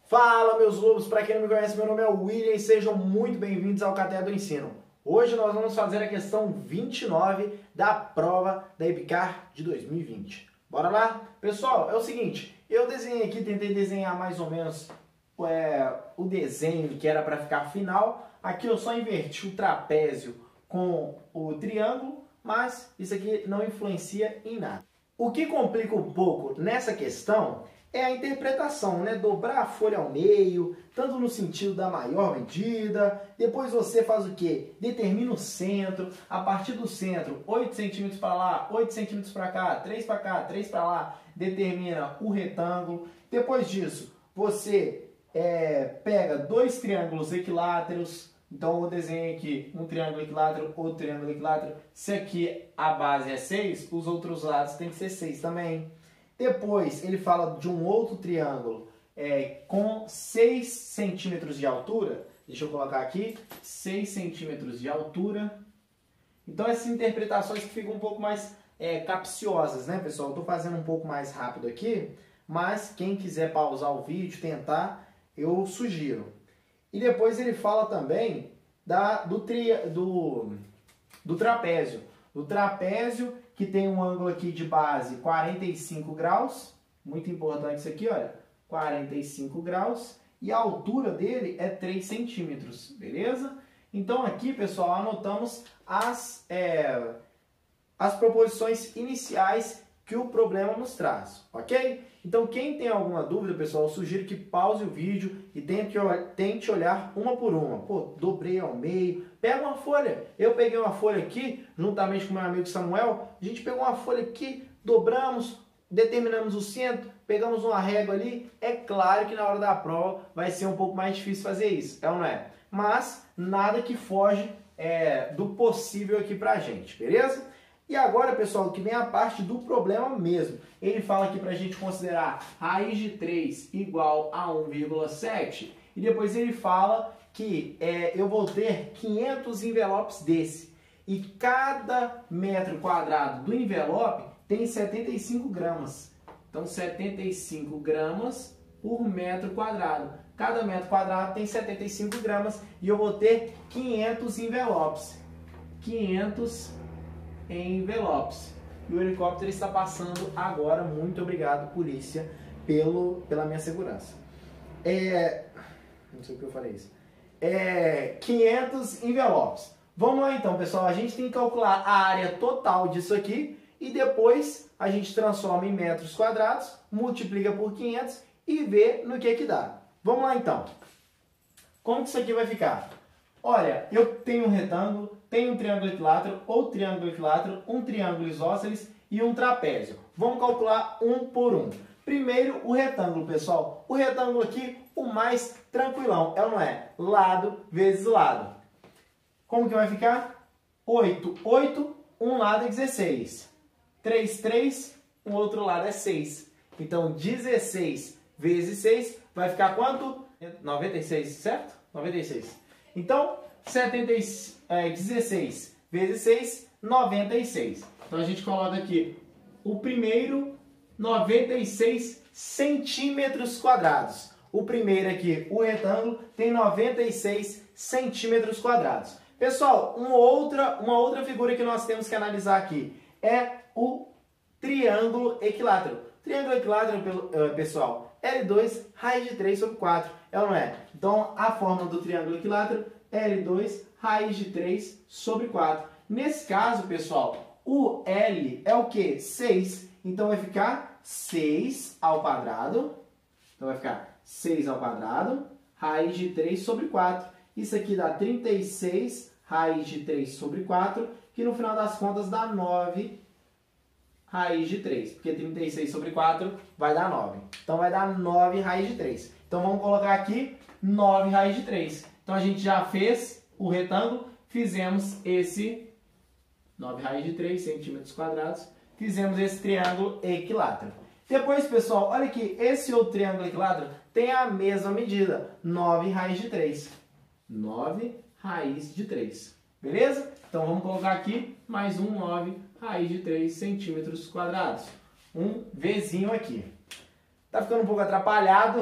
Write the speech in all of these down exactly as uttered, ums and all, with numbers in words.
Fala, meus lobos! Para quem não me conhece, meu nome é William e sejam muito bem-vindos ao Cateia do Ensino. Hoje nós vamos fazer a questão vinte e nove da prova da EPICAR de dois mil e vinte. Bora lá? Pessoal, é o seguinte, eu desenhei aqui, tentei desenhar mais ou menos é, o desenho que era para ficar final. Aqui eu só inverti o trapézio com o triângulo, mas isso aqui não influencia em nada. O que complica um pouco nessa questão é a interpretação, né? Dobrar a folha ao meio, tanto no sentido da maior medida, depois você faz o quê? Determina o centro, a partir do centro, oito centímetros para lá, oito centímetros para cá, três para cá, três para lá, determina o retângulo. Depois disso, você é, pega dois triângulos equiláteros, então eu desenho aqui um triângulo equilátero, outro triângulo equilátero. Se aqui a base é seis, os outros lados tem que ser seis também. Depois ele fala de um outro triângulo é, com seis centímetros de altura. Deixa eu colocar aqui, seis centímetros de altura. Então essas interpretações que ficam um pouco mais é, capciosas, né, pessoal? Eu estou fazendo um pouco mais rápido aqui, mas quem quiser pausar o vídeo, tentar, eu sugiro. E depois ele fala também da, do, tri, do, do trapézio. Do trapézio que tem um ângulo aqui de base quarenta e cinco graus. Muito importante isso aqui, olha. quarenta e cinco graus. E a altura dele é três centímetros, beleza? Então aqui, pessoal, anotamos as, é, as proposições iniciais que o problema nos traz, ok? Então quem tem alguma dúvida, pessoal, eu sugiro que pause o vídeo e tente, tente olhar uma por uma. Pô, dobrei ao meio, pega uma folha. Eu peguei uma folha aqui, juntamente com meu amigo Samuel, a gente pegou uma folha aqui, dobramos, determinamos o centro, pegamos uma régua ali. É claro que na hora da prova vai ser um pouco mais difícil fazer isso, é ou não é? Mas nada que foge é, do possível aqui pra gente, beleza? E agora, pessoal, que vem a parte do problema mesmo. Ele fala aqui para a gente considerar raiz de três igual a um vírgula sete. E depois ele fala que é, eu vou ter quinhentos envelopes desse. E cada metro quadrado do envelope tem setenta e cinco gramas. Então, setenta e cinco gramas por metro quadrado. Cada metro quadrado tem setenta e cinco gramas. E eu vou ter quinhentos envelopes. quinhentos envelopes. E o helicóptero está passando agora. Muito obrigado, polícia, pelo, pela minha segurança. É, não sei o que eu falei isso. É, quinhentos envelopes. Vamos lá então, pessoal. A gente tem que calcular a área total disso aqui e depois a gente transforma em metros quadrados, multiplica por quinhentos e vê no que que dá. Vamos lá então. Como que isso aqui vai ficar? Olha, eu tenho um retângulo, tenho um triângulo equilátero, outro triângulo equilátero, um triângulo isósceles e um trapézio. Vamos calcular um por um. Primeiro, o retângulo, pessoal. O retângulo aqui, o mais tranquilão, é ou não é? Lado vezes lado. Como que vai ficar? oito, oito, um lado é dezesseis. três, três, o outro lado é seis. Então, dezesseis vezes seis vai ficar quanto? noventa e seis, certo? noventa e seis. Então, setenta, é, dezesseis vezes seis, noventa e seis. Então, a gente coloca aqui o primeiro, noventa e seis centímetros quadrados. O primeiro aqui, o retângulo, tem noventa e seis centímetros quadrados. Pessoal, uma outra, uma outra figura que nós temos que analisar aqui é o triângulo equilátero. Triângulo equilátero, pessoal, L dois raiz de três sobre quatro. É ou não é? Então, a fórmula do triângulo equilátero, L dois raiz de três sobre quatro. Nesse caso, pessoal, o L é o quê? seis. Então, vai ficar seis ao quadrado. Então, vai ficar seis ao quadrado, raiz de três sobre quatro. Isso aqui dá trinta e seis raiz de três sobre quatro, que no final das contas dá nove raiz de três. Porque trinta e seis sobre quatro vai dar nove. Então, vai dar nove raiz de três. Então, vamos colocar aqui nove raiz de três. Então, a gente já fez o retângulo, fizemos esse nove raiz de três centímetros quadrados, fizemos esse triângulo equilátero. Depois, pessoal, olha aqui, esse outro triângulo equilátero tem a mesma medida, nove raiz de três. nove raiz de três. Beleza? Então, vamos colocar aqui mais um nove raiz de três centímetros quadrados. Um Vzinho aqui. Tá ficando um pouco atrapalhado,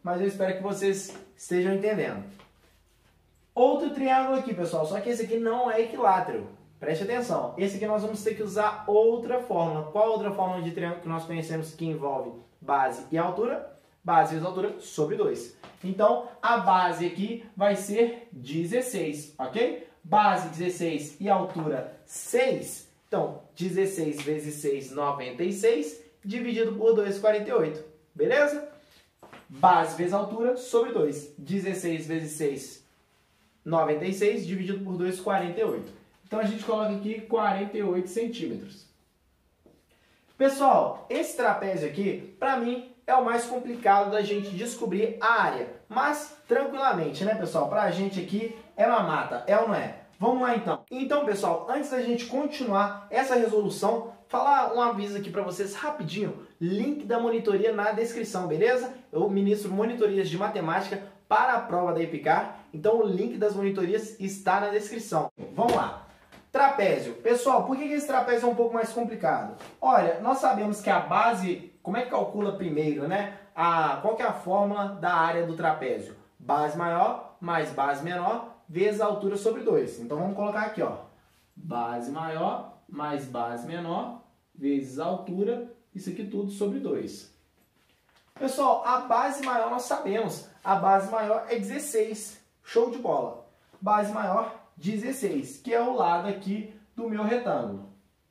mas eu espero que vocês estejam entendendo. Outro triângulo aqui, pessoal, só que esse aqui não é equilátero. Preste atenção, esse aqui nós vamos ter que usar outra fórmula. Qual outra fórmula de triângulo que nós conhecemos que envolve base e altura? Base vezes altura sobre dois. Então, a base aqui vai ser dezesseis, ok? Base dezesseis e altura seis. Então, dezesseis vezes seis, noventa e seis, dividido por dois, quarenta e oito. Beleza? Base vezes altura sobre dois. dezesseis vezes seis, noventa e seis, dividido por dois, quarenta e oito. Então, a gente coloca aqui quarenta e oito centímetros. Pessoal, esse trapézio aqui, para mim, é o mais complicado da gente descobrir a área. Mas, tranquilamente, né, pessoal? Para a gente aqui, é uma mata, é ou não é? Vamos lá, então. Então, pessoal, antes da gente continuar essa resolução, falar um aviso aqui para vocês rapidinho. Link da monitoria na descrição, beleza? Eu ministro monitorias de matemática para a prova da EPICAR. Então, o link das monitorias está na descrição. Vamos lá. Trapézio. Pessoal, por que esse trapézio é um pouco mais complicado? Olha, nós sabemos que a base... Como é que calcula primeiro, né? A, qual que é a fórmula da área do trapézio? Base maior mais base menor vezes a altura sobre dois. Então, vamos colocar aqui, ó. Base maior mais base menor vezes a altura, isso aqui tudo sobre dois. Pessoal, a base maior nós sabemos. A base maior é dezesseis. Show de bola. Base maior, dezesseis, que é o lado aqui do meu retângulo.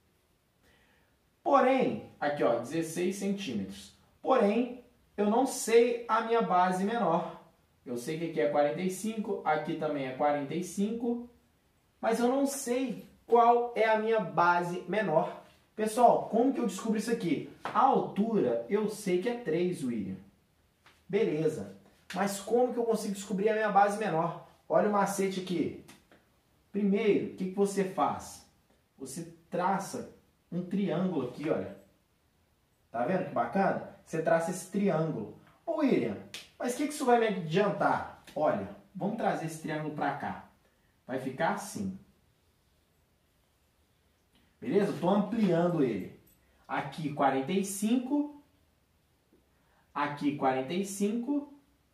Porém, aqui ó, dezesseis centímetros. Porém, eu não sei a minha base menor. Eu sei que aqui é quarenta e cinco, aqui também é quarenta e cinco, mas eu não sei qual é a minha base menor. Pessoal, como que eu descubro isso aqui? A altura eu sei que é três, William. Beleza. Mas como que eu consigo descobrir a minha base menor? Olha o macete aqui. Primeiro, o que, que você faz? Você traça um triângulo aqui, olha. Tá vendo que bacana? Você traça esse triângulo. Ô, William, mas o que, que isso vai me adiantar? Olha, vamos trazer esse triângulo para cá. Vai ficar assim. Beleza? Estou ampliando ele. Aqui quarenta e cinco. Aqui quarenta e cinco.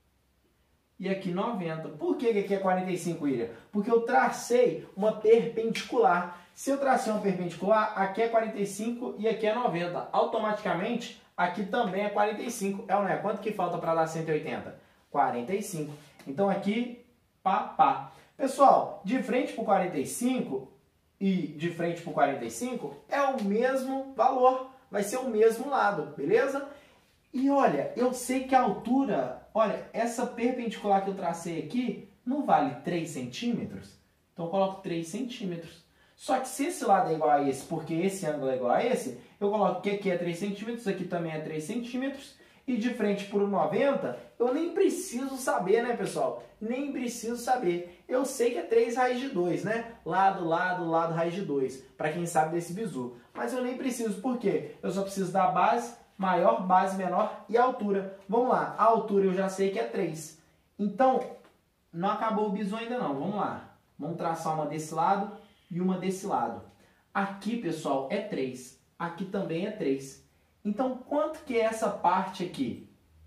E aqui noventa. Por que aqui é quarenta e cinco, William? Porque eu tracei uma perpendicular. Se eu tracei uma perpendicular, aqui é quarenta e cinco e aqui é noventa. Automaticamente, aqui também é quarenta e cinco. É ou não é? Quanto que falta para dar cento e oitenta? quarenta e cinco. Então aqui, pá, pá. Pessoal, de frente para o quarenta e cinco e de frente para o quarenta e cinco é o mesmo valor. Vai ser o mesmo lado, beleza? E olha, eu sei que a altura, olha, essa perpendicular que eu tracei aqui não vale três centímetros. Então eu coloco três centímetros. Só que se esse lado é igual a esse, porque esse ângulo é igual a esse, eu coloco que aqui é três centímetros, aqui também é três centímetros. E de frente para o noventa, eu nem preciso saber, né, pessoal? Nem preciso saber. Eu sei que é três raiz de dois, né? Lado, lado, lado, raiz de dois. Para quem sabe desse bizu. Mas eu nem preciso, por quê? Eu só preciso da base maior, base menor e a altura. Vamos lá, a altura eu já sei que é três. Então, não acabou o bizu ainda não. Vamos lá. Vamos traçar uma desse lado e uma desse lado. Aqui, pessoal, é três. Aqui também é três. Então, quanto que é essa parte aqui?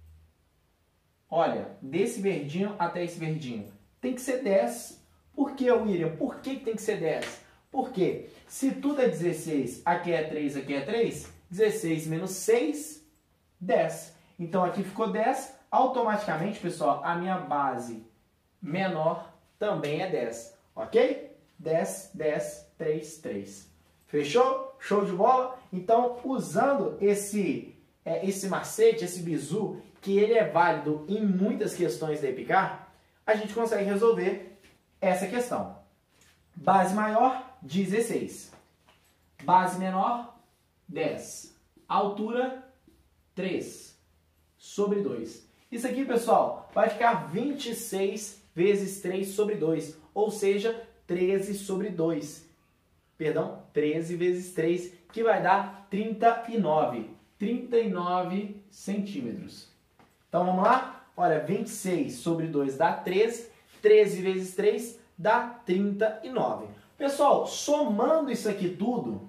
Olha, desse verdinho até esse verdinho. Tem que ser dez. Por que, William? Por que tem que ser dez? Porque se tudo é dezesseis, aqui é três, aqui é três, dezesseis menos seis, dez. Então, aqui ficou dez. Automaticamente, pessoal, a minha base menor também é dez. Ok? dez, dez, três, três. Fechou? Show de bola? Então, usando esse, é, esse macete, esse bizu, que ele é válido em muitas questões da EPICAR, a gente consegue resolver essa questão. Base maior, dezesseis. Base menor, dez. Altura, três. Sobre dois. Isso aqui, pessoal, vai ficar vinte e seis vezes três sobre dois, ou seja, treze sobre dois. Perdão, treze vezes três, que vai dar trinta e nove. trinta e nove centímetros. Então, vamos lá? Olha, vinte e seis sobre dois dá treze. treze vezes três dá trinta e nove. Pessoal, somando isso aqui tudo,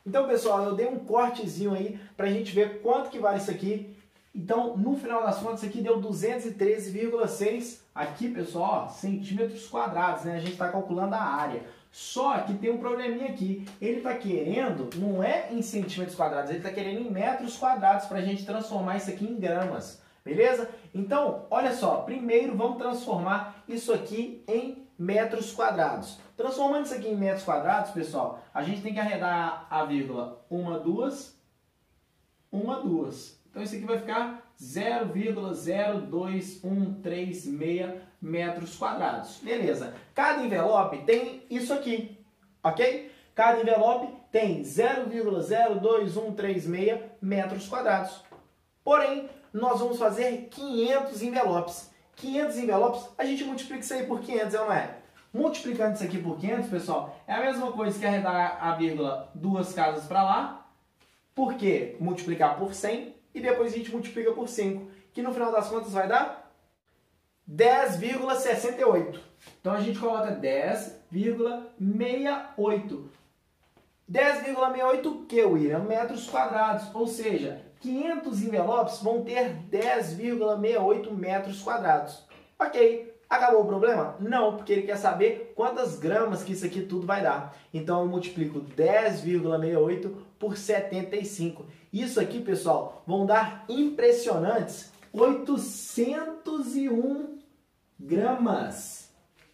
Então, pessoal, eu dei um cortezinho aí para a gente ver quanto que vale isso aqui. Então, no final das contas, isso aqui deu duzentos e treze vírgula seis, aqui, pessoal, ó, centímetros quadrados, né? A gente está calculando a área. Só que tem um probleminha aqui. Ele está querendo, não é em centímetros quadrados, ele está querendo em metros quadrados para a gente transformar isso aqui em gramas. Beleza? Então, olha só, primeiro vamos transformar isso aqui em metros quadrados. Transformando isso aqui em metros quadrados, pessoal, a gente tem que arredar a vírgula uma, duas, uma, duas. Então isso aqui vai ficar zero vírgula zero dois um três seis metros quadrados. Beleza. Cada envelope tem isso aqui, ok? Cada envelope tem zero vírgula zero dois um três seis metros quadrados. Porém, nós vamos fazer quinhentos envelopes. quinhentos envelopes, a gente multiplica isso aí por quinhentos, é ou não é? Multiplicando isso aqui por quinhentos, pessoal, é a mesma coisa que arredar a vírgula duas casas para lá. Por quê? Multiplicar por cem e depois a gente multiplica por cinco, que no final das contas vai dar dez vírgula sessenta e oito. Então a gente coloca dez vírgula sessenta e oito. dez vírgula sessenta e oito o que, William? Metros quadrados, ou seja, quinhentos envelopes vão ter dez vírgula sessenta e oito metros quadrados. Ok. Acabou o problema? Não, porque ele quer saber quantas gramas que isso aqui tudo vai dar. Então eu multiplico dez vírgula sessenta e oito por setenta e cinco. Isso aqui, pessoal, vão dar impressionantes oitocentos e um gramas.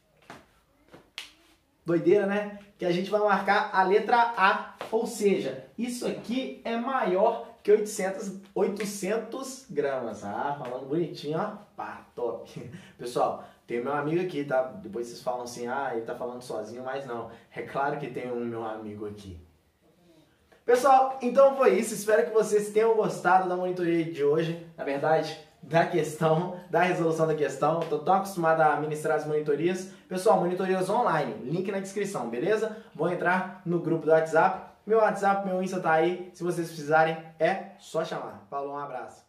Doideira, né? Que a gente vai marcar a letra A, ou seja, isso aqui é maior que oitocentos, oitocentos gramas. Ah, falando bonitinho, ó. Pá, top. Pessoal, tem meu amigo aqui, tá? Depois vocês falam assim, ah, ele tá falando sozinho, mas não. É claro que tem um meu amigo aqui. Pessoal, então foi isso. Espero que vocês tenham gostado da monitoria de hoje. Na verdade, da questão, da resolução da questão. Tô tão acostumado a ministrar as monitorias. Pessoal, monitorias online, link na descrição, beleza? Vou entrar no grupo do WhatsApp. Meu WhatsApp, meu Insta tá aí. Se vocês precisarem, é só chamar. Falou, um abraço.